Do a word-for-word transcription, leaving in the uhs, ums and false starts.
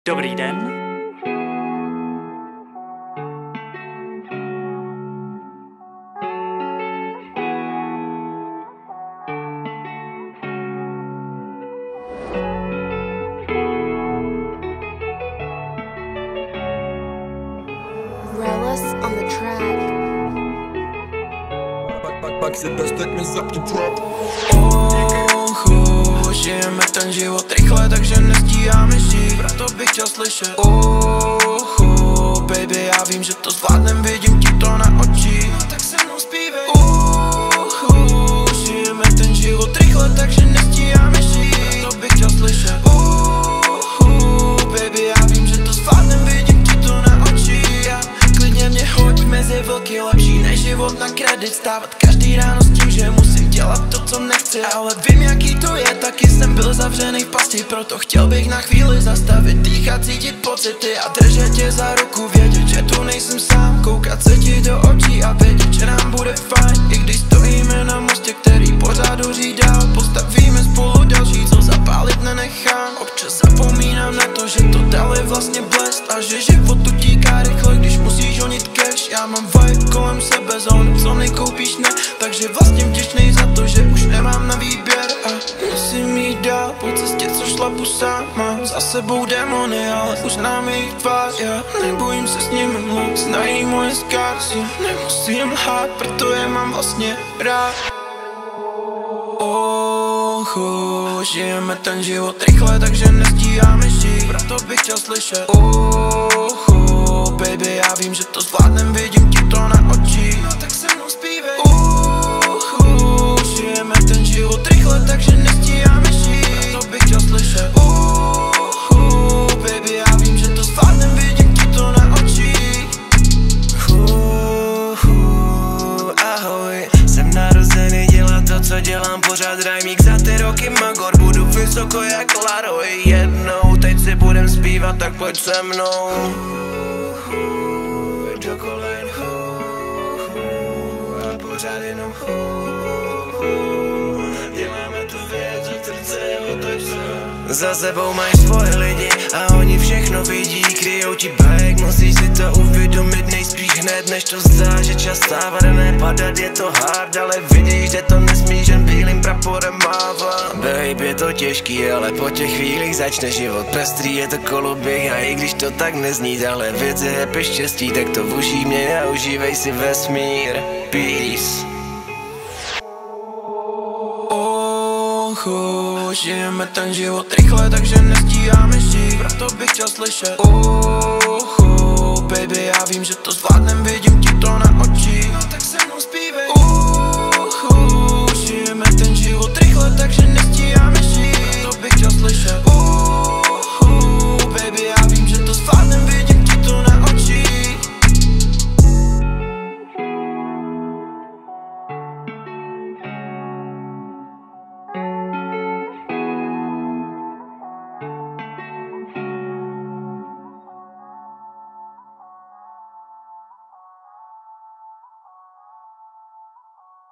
Dobrý den. Relics on the track. Pak si bez, tak mi zapni trap. Oho, žijeme ten život rychle, takže nestíháme žít. Proto bych chtěl slyšet oho, baby, já vím, že to zvládnem, vidím ti to na očích. No tak se mnou zpívej. Oho, žijeme ten život rychle, takže nestíháme žít. Proto bych chtěl slyšet oho, baby, já vím, že to zvládnem, vidím ti to na očích. Já, klidně mě hoď mezi vlky, lepší než život na kredit. Stávat každý ráno s tím, že musím dělat to, co nechci. Ale vím, jaký to je, taky jsem byl zavřený v pasti. Proto chtěl bych na chvíli zastavit, dýchat, cítit pocity a držet tě za ruku, vědět, že tu nejsem sám. Koukat se ti do očí a vědět, že nám bude fajn. I když stojíme na mostě, který pořád hoří dál, postavíme spolu další, co zapálit nenechám. Občas zapomínám na to, že to dál je vlastně blest a že život utíká rychle, když musíš honit cash. Já mám vibe kolem sebe, zónu, co nekoupíš, ne. Takže vlastně vděčnej za to, že už nemám na výběr a musím jít dál po cestě, co šlapu sám. Mám za sebou démony, ale už znám jejich tvář. Já nebojím se s nimi mluvit, znají moje scars. Nemusím lhát, proto je mám vlastně rád. Oho, žijeme ten život rychle, takže nestíháme žít. Proto bych chtěl slyšet oho, baby, já vím, že to zvládnem, vidím ti to na očích. No tak se mnou zpívej. Oho, žijeme ten život rychle, takže nestíháme žít. Proto bych chtěl slyšet oho, baby, já vím, že to zvládnem, vidím ti to na očích. Uhu, ahoj, jsem narozený dělat to, co dělám, pořád rajmík za ty roky magor. Budu vysoko jak Laroj jednou, teď si budem zpívat, tak pojď se mnou. Do kolen, a pořád jenom děláme tu věc, od srdce otoč se. Za sebou máš svoje lidi a oni všechno vidí, kryjou ti back, musíš si to uvědomit nejspíš hned, než to zdá, že čas stávat a nepadat, je to hard, ale vidíš, že to nesmíš jen bílým praporem mávat. Babe, je to těžký, ale po těch chvílích začne život pestrý, je to koloběh a i když to tak nezní, ale věc je happy štěstí, tak to užij mě a užívej si vesmír. Peace. Oho, žijeme ten život rychle, takže nestíháme žít. Proto bych chtěl slyšet oho, baby, já vím, že to zvládnem, vidím ti to na očích. No tak se mnou